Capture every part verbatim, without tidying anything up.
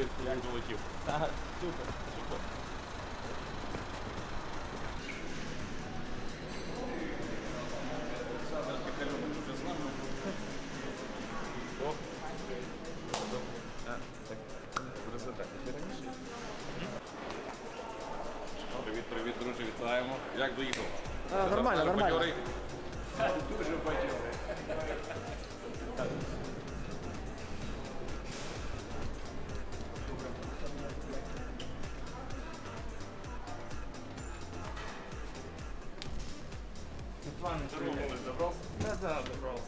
Привіт, як долетів? Ага, супер, супер. Олександр Пікальоник вже з нами. О, так, результат. Привіт, привіт, друзі, вітаємо. Як доїхав? А, нормально, нормально. Бадьорий? Дуже бадьорий. Добрався? Да, да, добрався.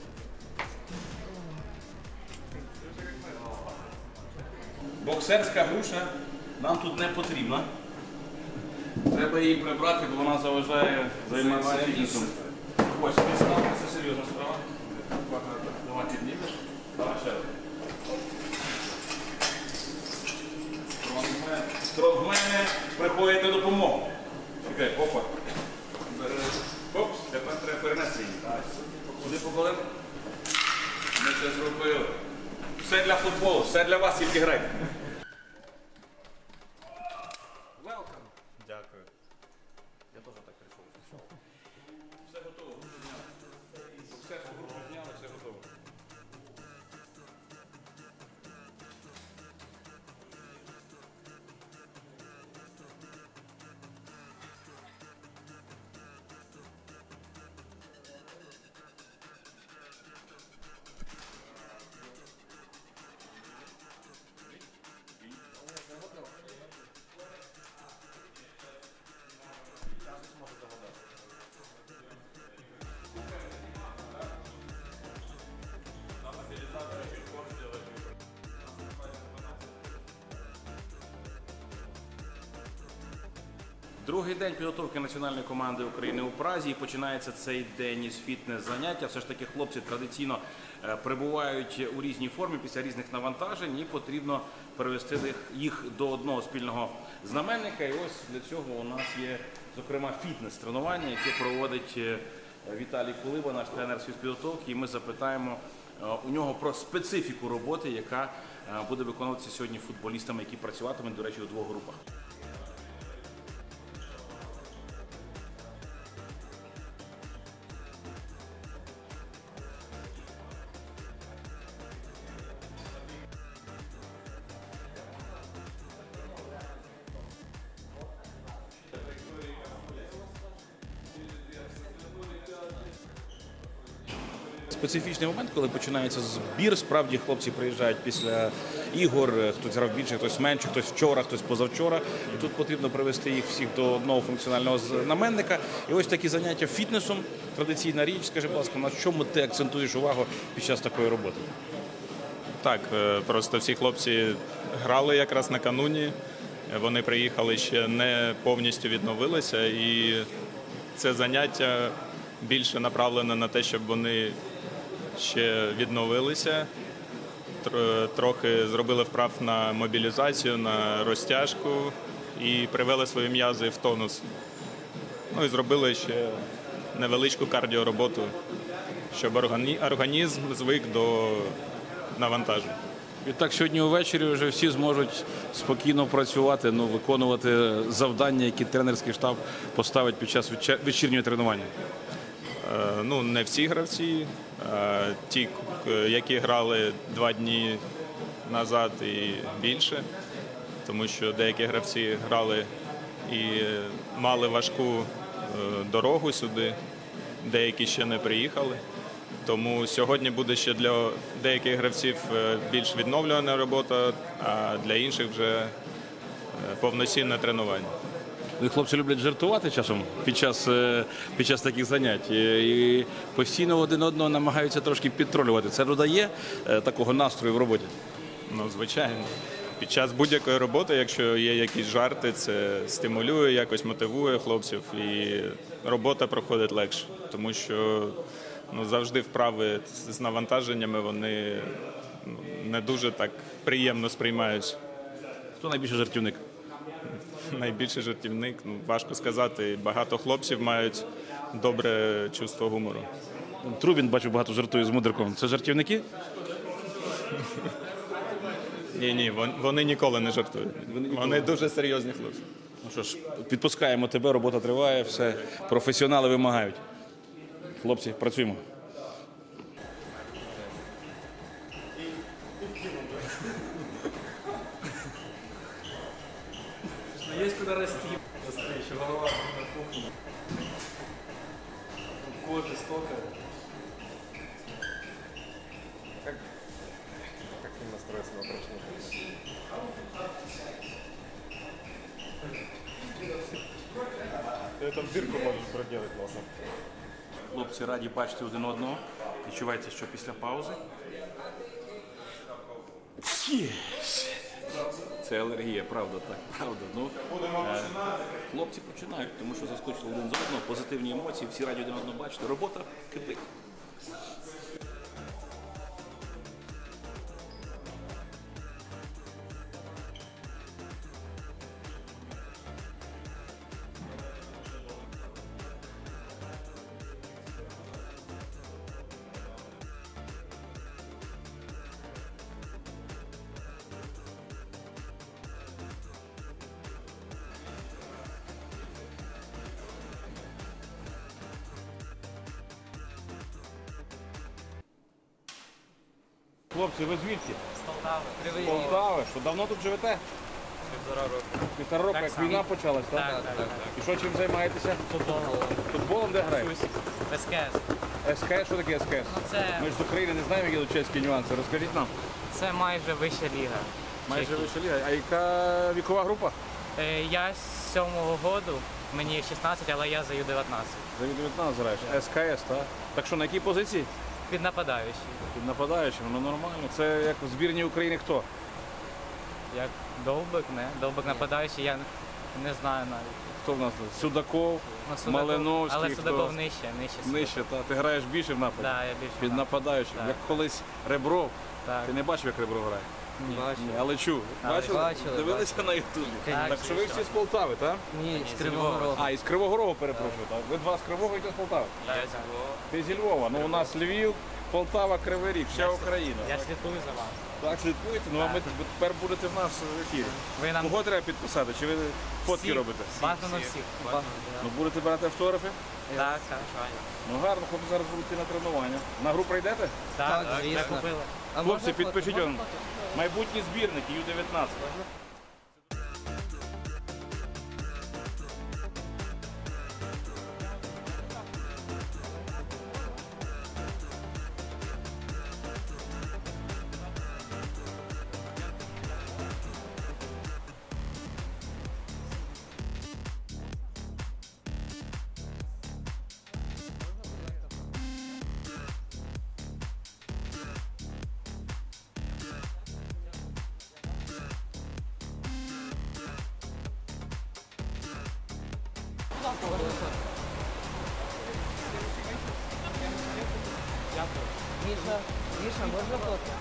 Боксерська груша нам тут не потрібна. Треба її прибрати, бо вона заважає займатися фітнесом. Ось, підставка, це серйозна справа. Давай піднімеш. Давай ще раз. Стронгмене приходить на допомогу. Чекай, опа. Опс, тепер треба перенести її. Куди поколимо? Ми це зробили. Все для футболу, все для вас, тільки грайте. Welcome. Дякую. Я теж так прийшов. Все готово. Боксерську групу зняли, все готово. Другий день підготовки національної команди України у Празі, і починається цей день із фітнес-заняття. Все ж таки хлопці традиційно е, перебувають у різній формі після різних навантажень, і потрібно перевести їх, їх до одного спільного знаменника. І ось для цього у нас є, зокрема, фітнес-тренування, яке проводить е, Віталій Кулиба, наш тренер з фізпідготовки, і ми запитаємо е, у нього про специфіку роботи, яка е, буде виконуватися сьогодні футболістами, які працюватимуть, до речі, у двох групах. Специфічний момент, коли починається збір, справді хлопці приїжджають після ігор, хтось грав більше, хтось менше, хтось вчора, хтось позавчора. І тут потрібно привести їх всіх до одного функціонального знаменника. І ось такі заняття фітнесом, традиційна річ. Скажи, будь ласка, на чому ти акцентуєш увагу під час такої роботи? Так, просто всі хлопці грали якраз накануні, вони приїхали ще не повністю відновилися, і це заняття більше направлене на те, щоб вони ще відновилися, трохи зробили вправ на мобілізацію, на розтяжку і привели свої м'язи в тонус. Ну і зробили ще невеличку кардіороботу, щоб організм звик до навантажень. Відтак, сьогодні увечері вже всі зможуть спокійно працювати, ну, виконувати завдання, які тренерський штаб поставить під час вечірнього тренування. Ну, не всі гравці, а ті, які грали два дні назад і більше, тому що деякі гравці грали і мали важку дорогу сюди, деякі ще не приїхали. Тому сьогодні буде ще для деяких гравців більш відновлювана робота, а для інших вже повноцінне тренування. Хлопці люблять жартувати часом під час, під час таких занять і постійно один одного намагаються трошки підтролювати. Це додає такого настрою в роботі? Ну, звичайно. Під час будь-якої роботи, якщо є якісь жарти, це стимулює, якось мотивує хлопців, і робота проходить легше. Тому що ну, завжди вправи з навантаженнями, вони ну, не дуже так приємно сприймаються. Хто найбільший жартівник? Найбільший жартівник, ну, важко сказати. Багато хлопців мають добре чувство гумору. Трубін, бачу, багато жартує з Мудриком. Це жартівники? Ні, ні, вон- вони ніколи не жартують. Вони дуже серйозні хлопці. Ну що ж, підпускаємо тебе, робота триває, все, професіонали вимагають. Хлопці, працюємо. Ну, есть куда расти. Быстрее, еще голова на кухне. Кожи столько. Как, как им настроиться на прочный? Ты эту дырку можешь проделать носом. Хлопці раді бачити один одного. Відчувається, що після паузи. Це алергія, правда, так, правда. Ну, е, хлопці починають, тому що заскочили один з одного, позитивні емоції, всі раді один одного бачити. Робота кипить. Хлопці, ви звідки? З Полтави. З Полтави. Що давно тут живете? Півтора року. Півтора року, Так як само. війна почалась, так? Так, так, так. І що чим займаєтеся? Футбол. Футболом де граєте? СКС. СКС, що таке СКС? Ну, це, Ми ж з України не знаємо, які тут чеські нюанси. Розкажіть нам. це майже вища ліга. Майже Чехії. вища ліга. А яка вікова група? Е, Я з сьомого году, мені шістнадцять, але я за Ю дев'ятнадцять. За дев'ятнадцять граєш. СКС, так? Так що на якій позиції? Під нападаючий. Під нападаючим, ну нормально. Це як в збірній України хто? Як Довбик, не? Довбик нападаючий, я не знаю навіть. Хто в нас тут? Судаков, Ну, Судаков- Малиновський. Але хто? Судаков нижче, нижче. Судаков. Нижче, та ти граєш більше в нападі? Да, я більше. Під знаю. нападаючим. Так. Як колись Ребров. Так. Ти не бачив, як Ребров грає? Ні. Ні, але чув. Але Бачили? бачили, Дивилися на Ютубі. Так, Так що ви всі з Полтави, так? Ні, з Кривого Рогу. А, із Кривого Рогу, перепрошую. Так. Ви два з Кривого і ти з Полтави. Я з Львова. Ти зі Львова. Ну у нас Львів, Полтава, Кривий Ріг, вся Україна. Я слідкую за вами. Так, слідкуєте? Ну а ми ви тепер будете в нас в ефірі. Ви нам Кого треба підписати? Чи ви фотки всіх, робите? бажано всіх. Ну будете брати автографи? Так, так. Ну гарно, хлопці зараз будуть йти на тренування. На гру прийдете? Так, звісно. Купили. Хлопці, підпишіть он. Майбутні збірники Ю дев'ятнадцять. Міша, Міша, можна фото?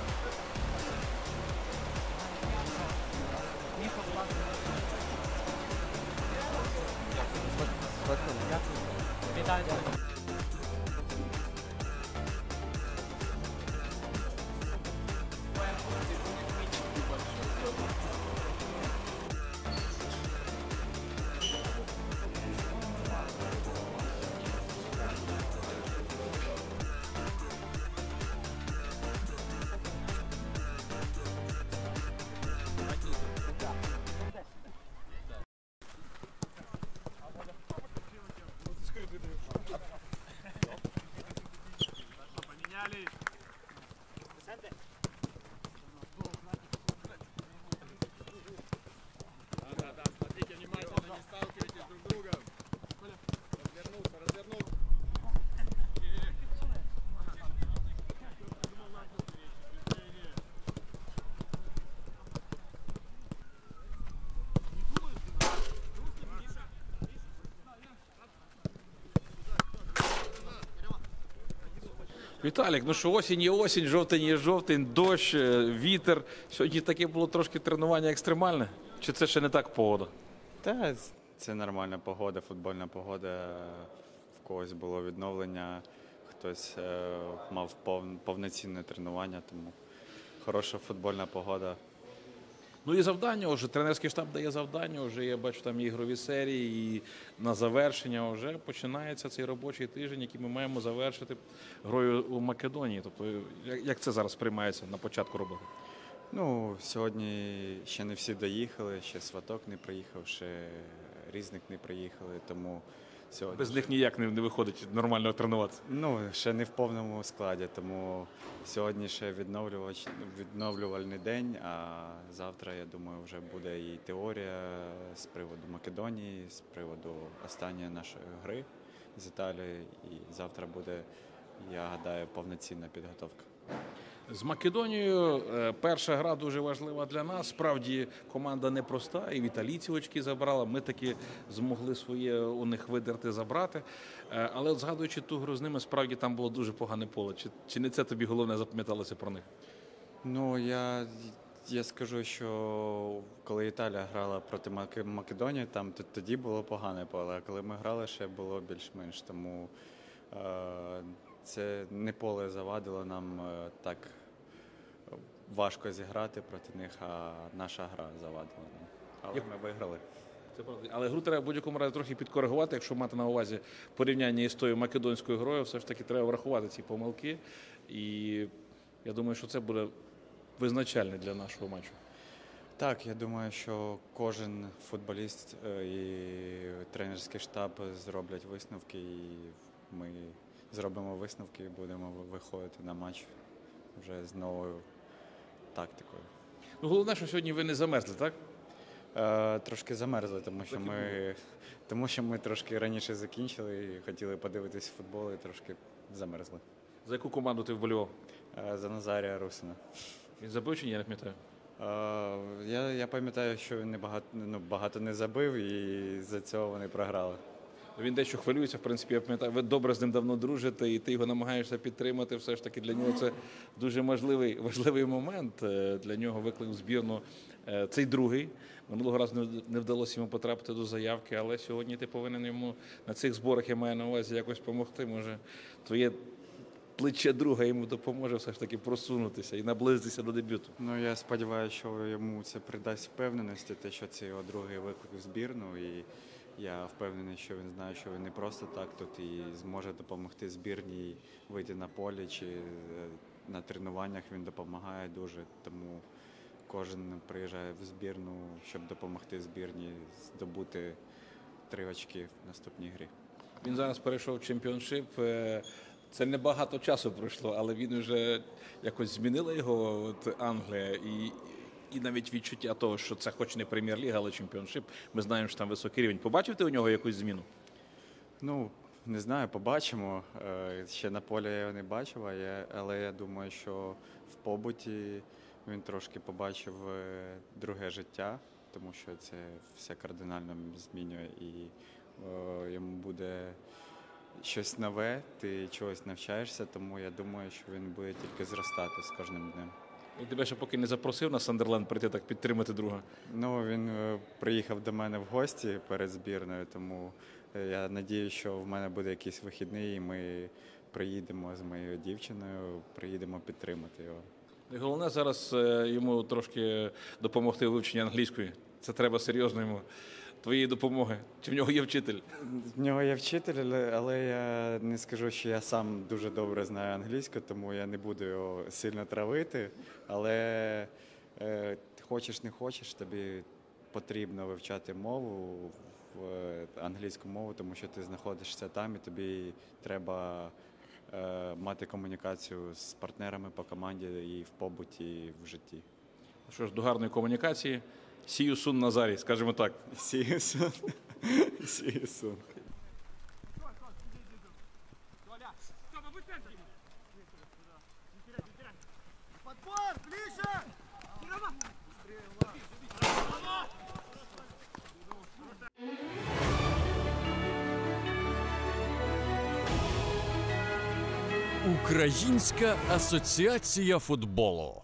Вітаю. Віталік, ну що осінь є осінь, жовтень є жовтень, дощ, е, вітер. Сьогодні таке було трошки тренування екстремальне? Чи це ще не так погода? Та це нормальна погода, футбольна погода. В когось було відновлення, хтось е, мав пов- повноцінне тренування, тому хороша футбольна погода. Ну і завдання вже, тренерський штаб дає завдання, вже я бачу там і ігрові серії, і на завершення вже починається цей робочий тиждень, який ми маємо завершити грою у Македонії. Тобто, як як це зараз сприймається на початку роботи? Ну, сьогодні ще не всі доїхали, ще Сваток не приїхав, ще Різник не приїхали, тому сьогодні... Без них ніяк не, не виходить нормально тренуватися. Ну, ще не в повному складі, тому сьогодні ще відновлювач, відновлювальний день, а завтра, я думаю, вже буде і теорія з приводу Македонії, з приводу останньої нашої гри з Італією, і завтра буде, я гадаю, повноцінна підготовка. З Македонією е, перша гра дуже важлива для нас. Справді команда непроста, і в італійці очки забрала. Ми таки змогли своє у них видерти, забрати. Е, але от згадуючи ту гру з ними, справді там було дуже погане поле. Чи, чи не це тобі головне запам'яталося про них? Ну, я, я скажу, що коли Італія грала проти Мак- Македонії, там т- тоді було погане поле, а коли ми грали, ще було більш-менш. Тому е, це не поле завадило нам е, так важко зіграти проти них, а наша гра завадила нам. Але ми виграли. Це правда. Але гру треба в будь-якому разі трохи підкоригувати, якщо мати на увазі порівняння із тою македонською грою, все ж таки треба врахувати ці помилки. І я думаю, що це буде визначальне для нашого матчу. Так, я думаю, що кожен футболіст е, і тренерський штаб зроблять висновки, і ми зробимо висновки і будемо виходити на матч вже з новою тактикою. Ну, головне, що сьогодні ви не замерзли, так? Е, трошки замерзли, тому що ми, тому що ми трошки раніше закінчили і хотіли подивитись футбол, і трошки замерзли. За яку команду ти вболівав? Е, за Назарія Русина. Він забив чи ні, я не пам'ятаю? Е, я, я пам'ятаю, що він не багато, ну, багато не забив, і за цього вони програли. Він дещо хвилюється, в принципі, я пам'ятаю, ви добре з ним давно дружите, і ти його намагаєшся підтримати. Все ж таки для нього це дуже важливий, важливий момент. Е, Для нього виклик у збірну. Е, Цей другий. Минулого разу не- не вдалося йому потрапити до заявки, але сьогодні ти повинен йому на цих зборах, я маю на увазі, якось допомогти. Може, твоє плече друга йому допоможе все ж таки просунутися і наблизитися до дебюту. Ну, я сподіваюся, що йому це придасть впевненості, те, що це його другий виклик в збірну. І я впевнений, що він знає, що він не просто так тут і зможе допомогти збірній вийти на поле чи е, на тренуваннях він допомагає дуже. Тому кожен приїжджає в збірну, щоб допомогти збірній здобути три очки в наступній грі. Він зараз перейшов в чемпіоншип. Е, Це не багато часу пройшло, але він вже якось змінила його от Англія. І, і навіть відчуття того, що це хоч не прем'єр-ліга, але чемпіоншип. Ми знаємо, що там високий рівень. Побачив ти у нього якусь зміну? Ну, не знаю, побачимо. Е, Ще на полі я його не бачив, а я- але я думаю, що в побуті він трошки побачив е, друге життя, тому що це все кардинально змінює і е, йому буде щось нове, ти чогось навчаєшся, тому я думаю, що він буде тільки зростати з кожним днем. І тебе ще поки не запросив на Сандерленд прийти так підтримати друга. Ну, він е, приїхав до мене в гості перед збірною, тому е, я надію, що в мене буде якийсь вихідний, і ми приїдемо з моєю дівчиною, приїдемо підтримати його. І головне зараз е, йому трошки допомогти у вивченні англійської. Це треба серйозно йому твоєї допомоги. Чи в нього є вчитель? В нього є вчитель, але- але я не скажу, що я сам дуже добре знаю англійську, тому я не буду його сильно травити. Але е, хочеш не хочеш, тобі потрібно вивчати мову, в, е, англійську мову, тому що ти знаходишся там і тобі треба е, мати комунікацію з партнерами по команді і в побуті, і в житті. Що ж, до гарної комунікації. See you soon, Назарій, скажімо так. See you soon. See you soon. Українська асоціація футболу.